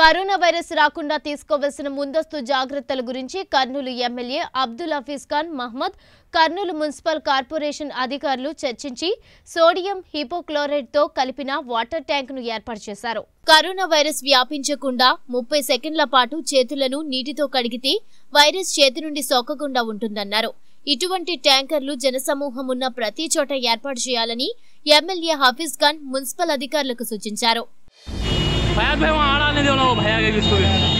Corona virus రాకుండా తీసుకోవాల్సిన ముందస్తు జాగ్రత్తల గురించి Kurnool MLA Abdul Hafeez Khan Mohammed Kurnool municipal corporation అధికారులు చర్చించి సోడియం హిపోక్లోరైడ్ తో కలిపిన వాటర్ ట్యాంక్ ను ఏర్పాటు చేశారు. కరోనా వైరస్ వ్యాపించకుండా 30 సెకండ్ల పాటు చేతులను నీటితో కడిగితే వైరస్ చేతి నుండి సోకకుండా ఉంటుందన్నారు. ఇటువంటి ట్యాంకర్లు జనసమూహం ఉన్న ప్రతి చోట ఏర్పాటు చేయాలని ఎమ్మెల్యే హఫీజ్ ఖాన్ మున్సిపల్ అధికారులకు సూచించారు. भैया भाई वहाँ आड़ा नहीं देना वो भैया के जिसको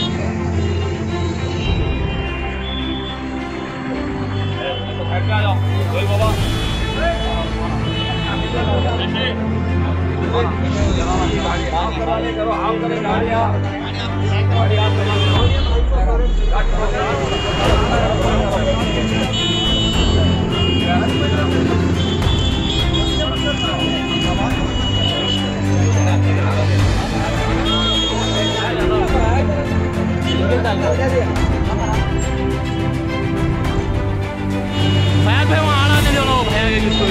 भैया भाई वहाँ आड़ा नहीं देना वो भैया के जिसको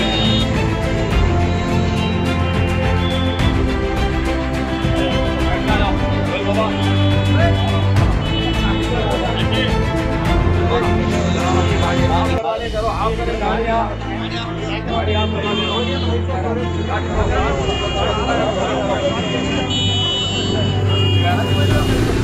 आप